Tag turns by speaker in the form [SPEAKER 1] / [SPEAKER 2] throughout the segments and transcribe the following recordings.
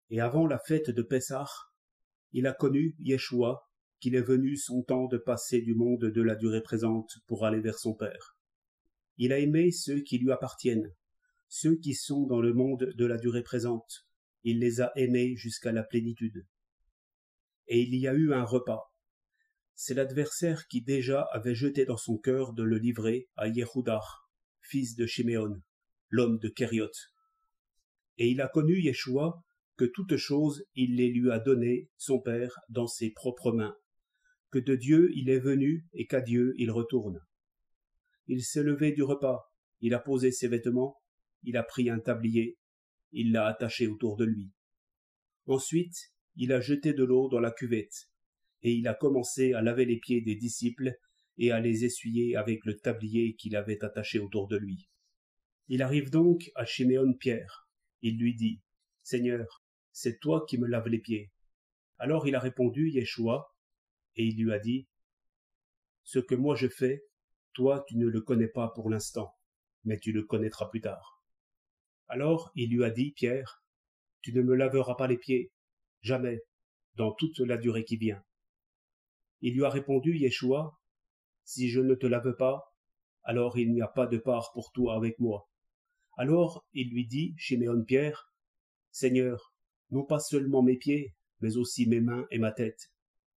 [SPEAKER 1] Et avant la fête de Pessah, il a connu Yeshua, qu'il est venu son temps de passer du monde de la durée présente pour aller vers son Père. Il a aimé ceux qui lui appartiennent, ceux qui sont dans le monde de la durée présente. Il les a aimés jusqu'à la plénitude. Et il y a eu un repas. C'est l'adversaire qui déjà avait jeté dans son cœur de le livrer à Yehuda, fils de Shiméon, l'homme de Kériot. Et il a connu Yeshua, que toutes choses il les lui a données, son Père, dans ses propres mains, que de Dieu il est venu et qu'à Dieu il retourne. Il s'est levé du repas, il a posé ses vêtements, il a pris un tablier, il l'a attaché autour de lui. Ensuite, il a jeté de l'eau dans la cuvette, et il a commencé à laver les pieds des disciples et à les essuyer avec le tablier qu'il avait attaché autour de lui. Il arrive donc à Shiméon Pierre. Il lui dit, « Seigneur, c'est toi qui me laves les pieds. » Alors il a répondu, Yeshua, et il lui a dit, « Ce que moi je fais, toi tu ne le connais pas pour l'instant, mais tu le connaîtras plus tard. » Alors il lui a dit, Pierre, « Tu ne me laveras pas les pieds, jamais, dans toute la durée qui vient. » Il lui a répondu, Yeshua, « Si je ne te lave pas, alors il n'y a pas de part pour toi avec moi. » Alors il lui dit, Shiméon Pierre, « Seigneur, non pas seulement mes pieds, mais aussi mes mains et ma tête. »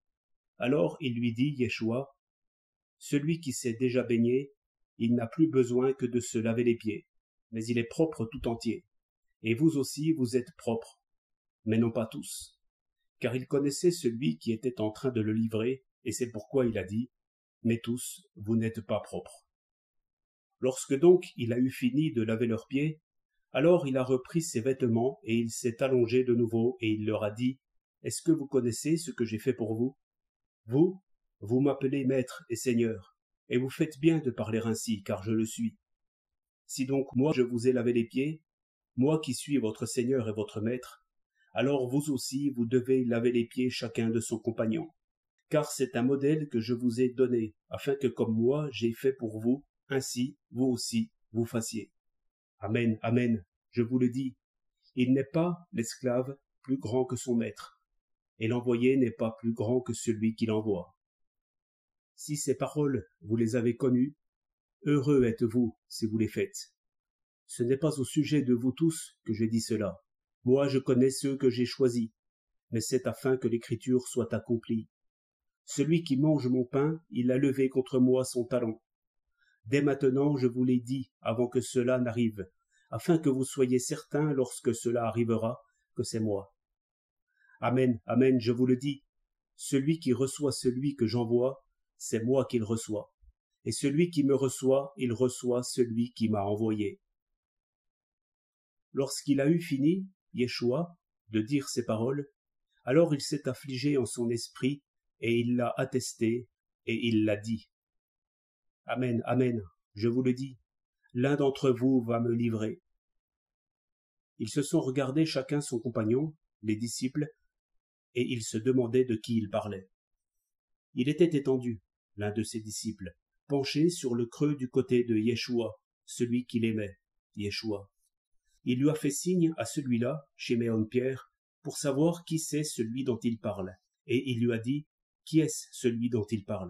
[SPEAKER 1] Alors il lui dit, Yeshua, « Celui qui s'est déjà baigné, il n'a plus besoin que de se laver les pieds, mais il est propre tout entier. Et vous aussi vous êtes propres, mais non pas tous. » Car il connaissait celui qui était en train de le livrer, et c'est pourquoi il a dit, « Mais tous, vous n'êtes pas propres. » Lorsque donc il a eu fini de laver leurs pieds, alors il a repris ses vêtements et il s'est allongé de nouveau et il leur a dit, « Est-ce que vous connaissez ce que j'ai fait pour vous? Vous, vous m'appelez maître et seigneur, et vous faites bien de parler ainsi, car je le suis. Si donc moi je vous ai lavé les pieds, moi qui suis votre seigneur et votre maître, alors vous aussi vous devez laver les pieds chacun de son compagnon. Car c'est un modèle que je vous ai donné, afin que comme moi j'ai fait pour vous, ainsi vous aussi vous fassiez. Amen, amen, je vous le dis, il n'est pas l'esclave plus grand que son maître, et l'envoyé n'est pas plus grand que celui qui l'envoie. Si ces paroles vous les avez connues, heureux êtes-vous si vous les faites. Ce n'est pas au sujet de vous tous que je dis cela. Moi je connais ceux que j'ai choisis, mais c'est afin que l'écriture soit accomplie. Celui qui mange mon pain, il a levé contre moi son talon. Dès maintenant je vous l'ai dit avant que cela n'arrive, afin que vous soyez certains lorsque cela arrivera, que c'est moi. Amen, amen, je vous le dis, celui qui reçoit celui que j'envoie, c'est moi qu'il reçoit, et celui qui me reçoit, il reçoit celui qui m'a envoyé. Lorsqu'il a eu fini, Yeshua, de dire ces paroles, alors il s'est affligé en son esprit, et il l'a attesté, et il l'a dit. Amen, amen, je vous le dis, l'un d'entre vous va me livrer. Ils se sont regardés chacun son compagnon, les disciples, et ils se demandaient de qui il parlait. Il était étendu, l'un de ses disciples, penché sur le creux du côté de Yeshua, celui qu'il aimait, Yeshua. Il lui a fait signe à celui-là, Shiméon Pierre, pour savoir qui c'est celui dont il parle, et il lui a dit, « Qui est-ce celui dont il parle ?»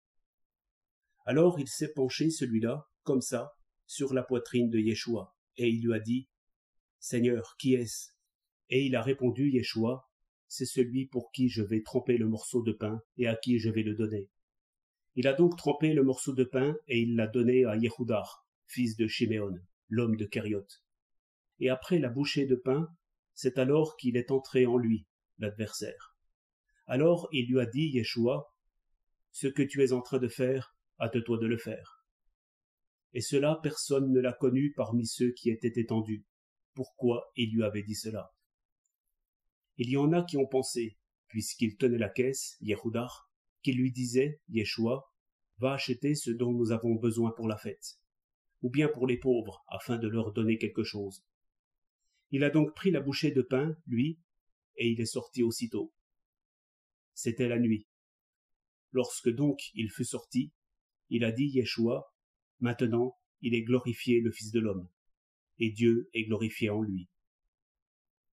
[SPEAKER 1] Alors il s'est penché celui-là, comme ça, sur la poitrine de Yeshua, et il lui a dit, « Seigneur, qui est-ce » Et il a répondu, Yeshua, « C'est celui pour qui je vais tremper le morceau de pain et à qui je vais le donner. » Il a donc trempé le morceau de pain et il l'a donné à Yehuda, fils de Shiméon, l'homme de Kériot. Et après la bouchée de pain, c'est alors qu'il est entré en lui, l'adversaire. Alors il lui a dit, Yeshua, « Ce que tu es en train de faire, hâte-toi de le faire. » Et cela personne ne l'a connu parmi ceux qui étaient étendus. Pourquoi il lui avait dit cela? Il y en a qui ont pensé, puisqu'il tenait la caisse, Yehuda, qu'il lui disait, Yeshua, « Va acheter ce dont nous avons besoin pour la fête, ou bien pour les pauvres, afin de leur donner quelque chose. » Il a donc pris la bouchée de pain, lui, et il est sorti aussitôt. C'était la nuit. Lorsque donc il fut sorti, il a dit, Yeshua, « Maintenant, il est glorifié le Fils de l'homme, et Dieu est glorifié en lui. »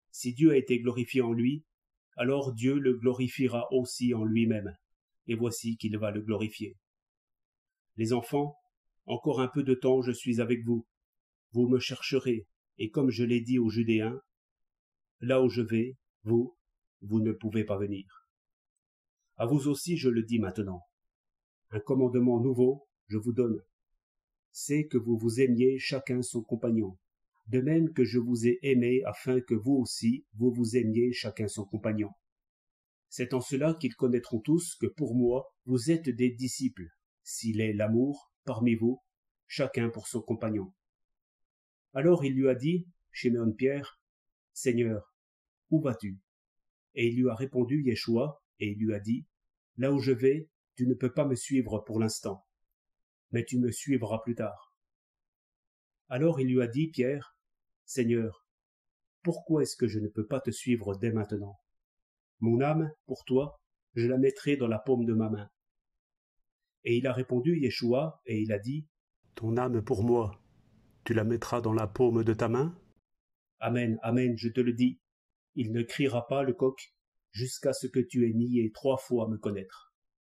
[SPEAKER 1] Si Dieu a été glorifié en lui, alors Dieu le glorifiera aussi en lui-même, et voici qu'il va le glorifier. Les enfants, encore un peu de temps je suis avec vous. Vous me chercherez, et comme je l'ai dit aux Judéens, là où je vais, vous ne pouvez pas venir. À vous aussi je le dis maintenant. Un commandement nouveau je vous donne. C'est que vous vous aimiez chacun son compagnon, de même que je vous ai aimé afin que vous aussi vous vous aimiez chacun son compagnon. C'est en cela qu'ils connaîtront tous que pour moi vous êtes des disciples, s'il est l'amour parmi vous, chacun pour son compagnon. Alors il lui a dit, Shimon Pierre, Seigneur, où vas-tu? Et il lui a répondu Yeshua, et il lui a dit, là où je vais, tu ne peux pas me suivre pour l'instant, mais tu me suivras plus tard. Alors il lui a dit, Pierre, Seigneur, pourquoi est-ce que je ne peux pas te suivre dès maintenant? Mon âme, pour toi, je la mettrai dans la paume de ma main. Et il a répondu Yeshua, et il a dit, ton âme pour moi, tu la mettras dans la paume de ta main? Amen, amen, je te le dis, il ne criera pas le coq jusqu'à ce que tu aies nié 3 fois me connaître.